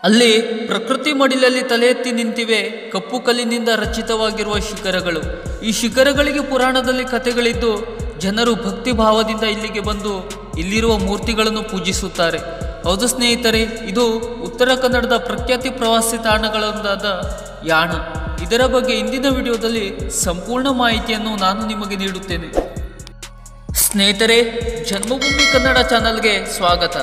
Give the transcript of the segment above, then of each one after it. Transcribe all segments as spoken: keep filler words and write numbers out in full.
ಅಲ್ಲಿ ಪ್ರಕೃತಿ ಮಡಿಲಲ್ಲಿ ತಲೆ ಎತ್ತಿ ನಿಂತಿವೆ ಕಪ್ಪು ಕಲ್ಲಿನಿಂದ ರಚಿತವಾಗಿರುವ ಶಿಖರಗಳು. ಈ ಶಿಖರಗಳಿಗೆ ಪುರಾಣದಲ್ಲಿ ಕಥೆಗಳಿದ್ದು ಜನರು ಭಕ್ತಿ ಭಾವದಿಂದ ಇಲ್ಲಿಗೆ ಬಂದು ಇಲ್ಲಿರುವ ಮೂರ್ತಿಗಳನ್ನು ಪೂಜಿಸುತ್ತಾರೆ. ಹೌದು ಸ್ನೇಹಿತರೆ, ಇದು ಉತ್ತರ ಕನ್ನಡದ ಪ್ರಖ್ಯಾತಿ ಪ್ರವಾಸಿ ತಾಣಗಳೊಂದಾದ ಯಾಣ. ಇದರ ಬಗ್ಗೆ ಇಂದಿನ ವಿಡಿಯೋದಲ್ಲಿ ಸಂಪೂರ್ಣ ಮಾಹಿತಿಯನ್ನು ನಾನು ನಿಮಗೆ ನೀಡುತ್ತೇನೆ. ಸ್ನೇಹಿತರೆ, ಜನ್ಮಭೂಮಿ ಕನ್ನಡ ಚಾನಲ್ಗೆ ಸ್ವಾಗತ.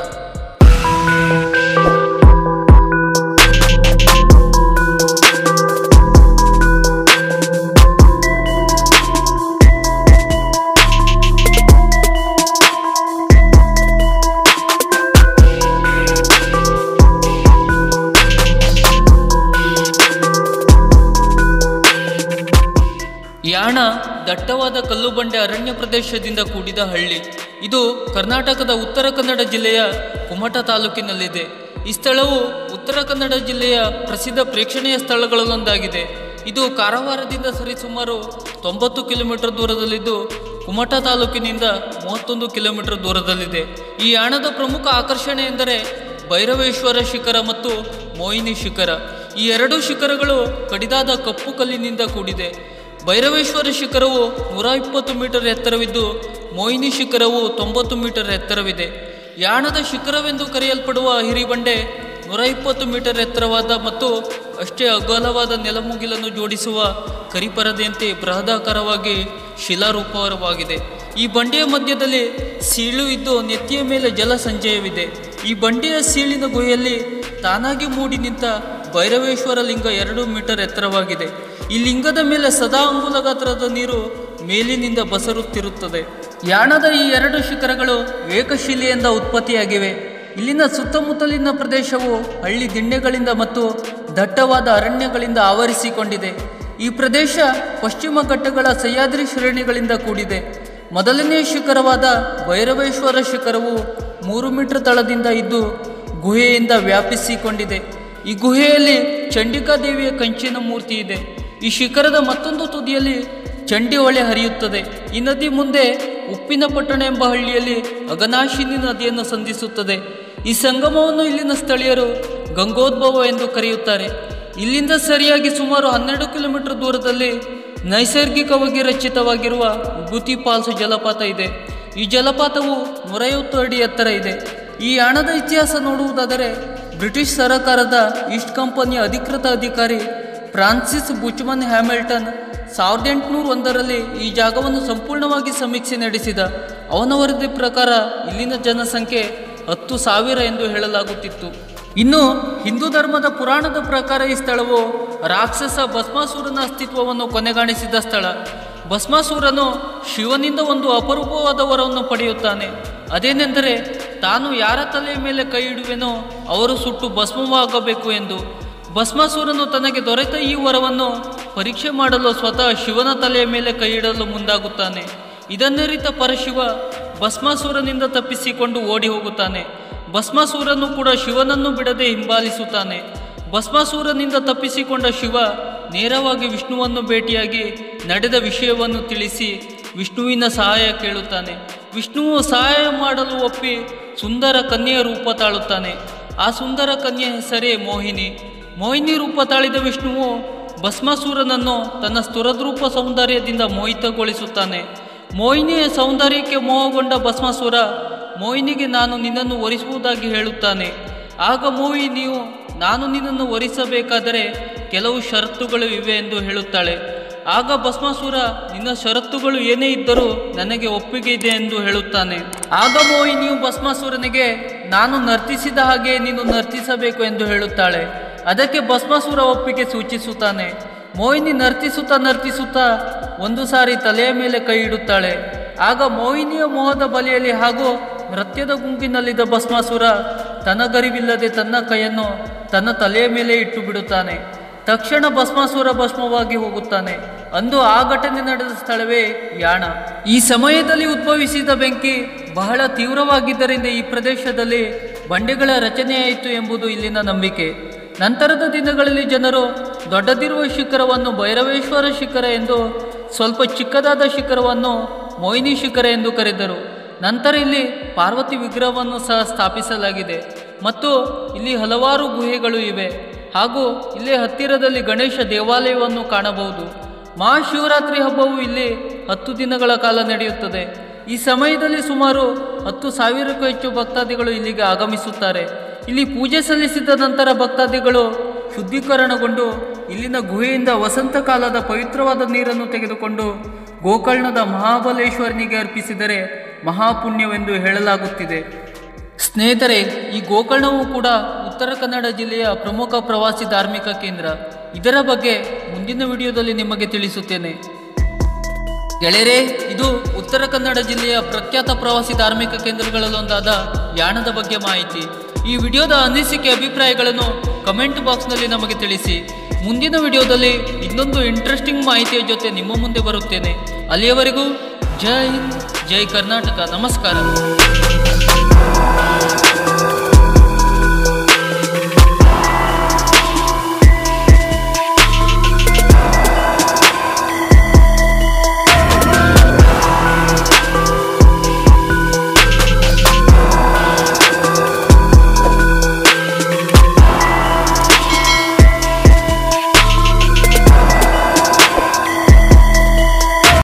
ಯಾಣ ದಟ್ಟವಾದ ಕಲ್ಲು ಬಂಡೆ ಅರಣ್ಯ ಪ್ರದೇಶದಿಂದ ಕೂಡಿದ ಹಳ್ಳಿ. ಇದು ಕರ್ನಾಟಕದ ಉತ್ತರ ಕನ್ನಡ ಜಿಲ್ಲೆಯ ಕುಮಟಾ ತಾಲೂಕಿನಲ್ಲಿದೆ. ಈ ಸ್ಥಳವು ಉತ್ತರ ಕನ್ನಡ ಜಿಲ್ಲೆಯ ಪ್ರಸಿದ್ಧ ಪ್ರೇಕ್ಷಣೀಯ ಸ್ಥಳಗಳಲ್ಲೊಂದಾಗಿದೆ. ಇದು ಕಾರವಾರದಿಂದ ಸರಿಸುಮಾರು ತೊಂಬತ್ತು ಕಿಲೋಮೀಟರ್ ದೂರದಲ್ಲಿದ್ದು ಕುಮಟಾ ತಾಲೂಕಿನಿಂದ ಮೂವತ್ತೊಂದು ಕಿಲೋಮೀಟರ್ ದೂರದಲ್ಲಿದೆ. ಈ ಯಾಣದ ಪ್ರಮುಖ ಆಕರ್ಷಣೆ ಎಂದರೆ ಭೈರವೇಶ್ವರ ಶಿಖರ ಮತ್ತು ಮೋಹಿನಿ ಶಿಖರ. ಈ ಎರಡು ಶಿಖರಗಳು ಕಡಿದಾದ ಕಪ್ಪು ಕಲ್ಲಿನಿಂದ ಕೂಡಿದೆ. ಭೈರವೇಶ್ವರ ಶಿಖರವು ನೂರ ಇಪ್ಪತ್ತು ಮೀಟರ್ ಎತ್ತರವಿದ್ದು ಮೋಹಿನಿ ಶಿಖರವು ತೊಂಬತ್ತು ಮೀಟರ್ ಎತ್ತರವಿದೆ. ಯಾಣದ ಶಿಖರವೆಂದು ಕರೆಯಲ್ಪಡುವ ಹಿರಿಬಂಡೆ ನೂರ ಇಪ್ಪತ್ತು ಮೀಟರ್ ಎತ್ತರವಾದ ಮತ್ತು ಅಷ್ಟೇ ಅಗಲವಾದ ನೆಲಮುಗಿಲನ್ನು ಜೋಡಿಸುವ ಕರಿಪರದೆಯಂತೆ ಬೃಹದಾಕಾರವಾಗಿ ಶಿಲಾರೂಪವಾಗಿದೆ. ಈ ಬಂಡೆಯ ಮಧ್ಯದಲ್ಲಿ ಸೀಳು ಇದ್ದು ನೆತ್ತಿಯ ಮೇಲೆ ಜಲ ಸಂಚಯವಿದೆ. ಈ ಬಂಡೆಯ ಸೀಳಿನ ಗುಹೆಯಲ್ಲಿ ತಾನಾಗಿ ಮೂಡಿ ನಿಂತ ಭೈರವೇಶ್ವರ ಲಿಂಗ ಎರಡು ಮೀಟರ್ ಎತ್ತರವಾಗಿದೆ. ಈ ಲಿಂಗದ ಮೇಲೆ ಸದಾ ಅಂಗುಲ ಗಾತ್ರದ ನೀರು ಮೇಲಿನಿಂದ ಬಸರುತ್ತಿರುತ್ತದೆ. ಯಾಣದ ಈ ಎರಡು ಶಿಖರಗಳು ಏಕಶಿಲೆಯಿಂದ ಉತ್ಪತ್ತಿಯಾಗಿವೆ. ಇಲ್ಲಿನ ಸುತ್ತಮುತ್ತಲಿನ ಪ್ರದೇಶವು ಹಳ್ಳಿ ದಿಣ್ಣೆಗಳಿಂದ ಮತ್ತು ದಟ್ಟವಾದ ಅರಣ್ಯಗಳಿಂದ ಆವರಿಸಿಕೊಂಡಿದೆ. ಈ ಪ್ರದೇಶ ಪಶ್ಚಿಮ ಘಟ್ಟಗಳ ಸಹ್ಯಾದ್ರಿ ಶ್ರೇಣಿಗಳಿಂದ ಕೂಡಿದೆ. ಮೊದಲನೆಯ ಶಿಖರವಾದ ಭೈರವೇಶ್ವರ ಶಿಖರವು ಮೂರು ಮೀಟರ್ ತಳದಿಂದ ಇದ್ದು ಗುಹೆಯಿಂದ ವ್ಯಾಪಿಸಿಕೊಂಡಿದೆ. ಈ ಗುಹೆಯಲ್ಲಿ ಚಂಡಿಕಾ ದೇವಿಯ ಕಂಚಿನ ಮೂರ್ತಿ ಇದೆ. ಈ ಶಿಖರದ ಮತ್ತೊಂದು ತುದಿಯಲ್ಲಿ ಚಂಡಿ ಹೊಳೆ ಹರಿಯುತ್ತದೆ. ಈ ನದಿ ಮುಂದೆ ಉಪ್ಪಿನ ಪಟ್ಟಣ ಎಂಬ ಹಳ್ಳಿಯಲ್ಲಿ ಅಘನಾಶಿನಿ ನದಿಯನ್ನು ಸಂಧಿಸುತ್ತದೆ. ಈ ಸಂಗಮವನ್ನು ಇಲ್ಲಿನ ಸ್ಥಳೀಯರು ಗಂಗೋದ್ಭವ ಎಂದು ಕರೆಯುತ್ತಾರೆ. ಇಲ್ಲಿಂದ ಸರಿಯಾಗಿ ಸುಮಾರು ಹನ್ನೆರಡು ಕಿಲೋಮೀಟರ್ ದೂರದಲ್ಲಿ ನೈಸರ್ಗಿಕವಾಗಿ ರಚಿತವಾಗಿರುವ ವಿಭೂತಿ ಫಾಲ್ಸ್ ಜಲಪಾತ ಇದೆ. ಈ ಜಲಪಾತವು ನೂರೈವತ್ತು ಅಡಿ ಎತ್ತರ ಇದೆ. ಈ ಯಾಣದ ಇತಿಹಾಸ ನೋಡುವುದಾದರೆ ಬ್ರಿಟಿಷ್ ಸರಕಾರದ ಈಸ್ಟ್ ಕಂಪನಿಯ ಅಧಿಕೃತ ಅಧಿಕಾರಿ ಫ್ರಾನ್ಸಿಸ್ ಬುಚ್ಮನ್ ಹ್ಯಾಮಿಲ್ಟನ್ ಸಾವಿರದ ಎಂಟುನೂರ ಒಂದರಲ್ಲಿ ಈ ಜಾಗವನ್ನು ಸಂಪೂರ್ಣವಾಗಿ ಸಮೀಕ್ಷೆ ನಡೆಸಿದ. ಅವನ ವರದಿ ಪ್ರಕಾರ ಇಲ್ಲಿನ ಜನಸಂಖ್ಯೆ ಹತ್ತು ಸಾವಿರ ಎಂದು ಹೇಳಲಾಗುತ್ತಿತ್ತು. ಇನ್ನು ಹಿಂದೂ ಧರ್ಮದ ಪುರಾಣದ ಪ್ರಕಾರ ಈ ಸ್ಥಳವು ರಾಕ್ಷಸ ಭಸ್ಮಾಸುರನ ಅಸ್ತಿತ್ವವನ್ನು ಕೊನೆಗಾಣಿಸಿದ ಸ್ಥಳ. ಭಸ್ಮಾಸುರನು ಶಿವನಿಂದ ಒಂದು ಅಪರೂಪವಾದ ವರವನ್ನು ಪಡೆಯುತ್ತಾನೆ. ಅದೇನೆಂದರೆ ತಾನು ಯಾರ ತಲೆಯ ಮೇಲೆ ಕೈ ಇಡುವೆನೋ ಅವರು ಸುಟ್ಟು ಭಸ್ಮವಾಗಬೇಕು ಎಂದು. ಭಸ್ಮಾಸುರನು ತನಗೆ ದೊರೆತ ಈ ವರವನ್ನು ಪರೀಕ್ಷೆ ಮಾಡಲು ಸ್ವತಃ ಶಿವನ ತಲೆಯ ಮೇಲೆ ಕೈ ಇಡಲು ಮುಂದಾಗುತ್ತಾನೆ. ಇದನ್ನರಿತ ಪರಶಿವ ಭಸ್ಮಾಸುರನಿಂದ ತಪ್ಪಿಸಿಕೊಂಡು ಓಡಿ ಹೋಗುತ್ತಾನೆ. ಭಸ್ಮಾಸುರನು ಕೂಡ ಶಿವನನ್ನು ಬಿಡದೆ ಹಿಂಬಾಲಿಸುತ್ತಾನೆ. ಭಸ್ಮಾಸುರನಿಂದ ತಪ್ಪಿಸಿಕೊಂಡ ಶಿವ ನೇರವಾಗಿ ವಿಷ್ಣುವನ್ನು ಭೇಟಿಯಾಗಿ ನಡೆದ ವಿಷಯವನ್ನು ತಿಳಿಸಿ ವಿಷ್ಣುವಿನ ಸಹಾಯ ಕೇಳುತ್ತಾನೆ. ವಿಷ್ಣುವು ಸಹಾಯ ಮಾಡಲು ಒಪ್ಪಿ ಸುಂದರ ಕನ್ಯೆಯ ರೂಪ ತಾಳುತ್ತಾನೆ. ಆ ಸುಂದರ ಕನ್ಯೆ ಹೆಸರೇ ಮೋಹಿನಿ. ಮೋಹಿನಿ ರೂಪ ತಾಳಿದ ವಿಷ್ಣುವು ಭಸ್ಮಾಸುರನನ್ನು ತನ್ನ ಸ್ತುರದ್ರೂಪ ಸೌಂದರ್ಯದಿಂದ ಮೋಹಿತಗೊಳಿಸುತ್ತಾನೆ. ಮೋಹಿನಿಯ ಸೌಂದರ್ಯಕ್ಕೆ ಮೋಹಗೊಂಡ ಭಸ್ಮಾಸುರ ಮೋಹಿನಿಗೆ ನಾನು ನಿನ್ನನ್ನು ವರಿಸುವುದಾಗಿ ಹೇಳುತ್ತಾನೆ. ಆಗ ಮೋಹಿನಿಯು ನಾನು ನಿನ್ನನ್ನು ವರಿಸಬೇಕಾದರೆ ಕೆಲವು ಷರತ್ತುಗಳು ಇವೆ ಎಂದು ಹೇಳುತ್ತಾಳೆ. ಆಗ ಭಸ್ಮಾಸುರ ನಿನ್ನ ಷರತ್ತುಗಳು ಏನೇ ಇದ್ದರೂ ನನಗೆ ಒಪ್ಪಿಗೆ ಇದೆ ಎಂದು ಹೇಳುತ್ತಾನೆ. ಆಗ ಮೋಹಿನಿಯು ಭಸ್ಮಾಸುರನಿಗೆ ನಾನು ನರ್ತಿಸಿದ ಹಾಗೆ ನೀನು ನರ್ತಿಸಬೇಕು ಎಂದು ಹೇಳುತ್ತಾಳೆ. ಅದಕ್ಕೆ ಭಸ್ಮಾಸುರ ಒಪ್ಪಿಗೆ ಸೂಚಿಸುತ್ತಾನೆ. ಮೋಹಿನಿ ನರ್ತಿಸುತ್ತಾ ನರ್ತಿಸುತ್ತಾ ಒಂದು ಸಾರಿ ತಲೆಯ ಮೇಲೆ ಕೈ ಇಡುತ್ತಾಳೆ. ಆಗ ಮೋಹಿನಿಯ ಮೋಹದ ಬಲೆಯಲ್ಲಿ ಹಾಗೂ ನೃತ್ಯದ ಗುಂಪಿನಲ್ಲಿದ್ದ ಭಸ್ಮಾಸುರ ತನಗರಿವಿಲ್ಲದೆ ತನ್ನ ಕೈಯನ್ನು ತನ್ನ ತಲೆಯ ಮೇಲೆ ಇಟ್ಟು ಬಿಡುತ್ತಾನೆ. ತಕ್ಷಣ ಭಸ್ಮಾಸುರ ಭಸ್ಮವಾಗಿ ಹೋಗುತ್ತಾನೆ. ಅಂದು ಆ ಘಟನೆ ನಡೆದ ಸ್ಥಳವೇ ಯಾಣ. ಈ ಸಮಯದಲ್ಲಿ ಉದ್ಭವಿಸಿದ ಬೆಂಕಿ ಬಹಳ ತೀವ್ರವಾಗಿದ್ದರಿಂದ ಈ ಪ್ರದೇಶದಲ್ಲಿ ಬಂಡೆಗಳ ರಚನೆಯಾಯಿತು ಎಂಬುದು ಇಲ್ಲಿನ ನಂಬಿಕೆ. ನಂತರದ ದಿನಗಳಲ್ಲಿ ಜನರು ದೊಡ್ಡದಿರುವ ಶಿಖರವನ್ನು ಭೈರವೇಶ್ವರ ಶಿಖರ ಎಂದು, ಸ್ವಲ್ಪ ಚಿಕ್ಕದಾದ ಶಿಖರವನ್ನು ಮೋಹಿನಿ ಶಿಖರ ಎಂದು ಕರೆದರು. ನಂತರ ಇಲ್ಲಿ ಪಾರ್ವತಿ ವಿಗ್ರಹವನ್ನು ಸಹ ಸ್ಥಾಪಿಸಲಾಗಿದೆ. ಮತ್ತು ಇಲ್ಲಿ ಹಲವಾರು ಗುಹೆಗಳು ಇವೆ ಹಾಗೂ ಇಲ್ಲೇ ಹತ್ತಿರದಲ್ಲಿ ಗಣೇಶ ದೇವಾಲಯವನ್ನು ಕಾಣಬಹುದು. ಮಹಾಶಿವರಾತ್ರಿ ಹಬ್ಬವು ಇಲ್ಲಿ ಹತ್ತು ದಿನಗಳ ಕಾಲ ನಡೆಯುತ್ತದೆ. ಈ ಸಮಯದಲ್ಲಿ ಸುಮಾರು ಹತ್ತು ಸಾವಿರಕ್ಕೂ ಹೆಚ್ಚು ಭಕ್ತಾದಿಗಳು ಇಲ್ಲಿಗೆ ಆಗಮಿಸುತ್ತಾರೆ. ಇಲ್ಲಿ ಪೂಜೆ ಸಲ್ಲಿಸಿದ ನಂತರ ಭಕ್ತಾದಿಗಳು ಶುದ್ಧೀಕರಣಗೊಂಡು ಇಲ್ಲಿನ ಗುಹೆಯಿಂದ ವಸಂತ ಕಾಲದ ಪವಿತ್ರವಾದ ನೀರನ್ನು ತೆಗೆದುಕೊಂಡು ಗೋಕರ್ಣದ ಮಹಾಬಲೇಶ್ವರನಿಗೆ ಅರ್ಪಿಸಿದರೆ ಮಹಾಪುಣ್ಯವೆಂದು ಹೇಳಲಾಗುತ್ತಿದೆ. ಸ್ನೇಹಿತರೆ, ಈ ಗೋಕರ್ಣವು ಕೂಡ ಉತ್ತರ ಕನ್ನಡ ಜಿಲ್ಲೆಯ ಪ್ರಮುಖ ಪ್ರವಾಸಿ ಧಾರ್ಮಿಕ ಕೇಂದ್ರ. ಇದರ ಬಗ್ಗೆ ಮುಂದಿನ ವಿಡಿಯೋದಲ್ಲಿ ನಿಮಗೆ ತಿಳಿಸುತ್ತೇನೆ. ಗೆಳೆಯರೇ, ಇದು ಉತ್ತರ ಕನ್ನಡ ಜಿಲ್ಲೆಯ ಪ್ರಖ್ಯಾತ ಪ್ರವಾಸಿ ಧಾರ್ಮಿಕ ಕೇಂದ್ರಗಳಲ್ಲೊಂದಾದ ಯಾಣದ ಬಗ್ಗೆ ಮಾಹಿತಿ. ಈ ವಿಡಿಯೋದ ಅನಿಸಿಕೆ ಅಭಿಪ್ರಾಯಗಳನ್ನು ಕಮೆಂಟ್ ಬಾಕ್ಸ್ನಲ್ಲಿ ನಮಗೆ ತಿಳಿಸಿ. ಮುಂದಿನ ವಿಡಿಯೋದಲ್ಲಿ ಇನ್ನೊಂದು ಇಂಟ್ರೆಸ್ಟಿಂಗ್ ಮಾಹಿತಿಯ ಜೊತೆ ನಿಮ್ಮ ಮುಂದೆ ಬರುತ್ತೇನೆ. ಅಲ್ಲಿಯವರೆಗೂ ಜೈ ಹಿಂದ್, ಜೈ ಕರ್ನಾಟಕ. ನಮಸ್ಕಾರ.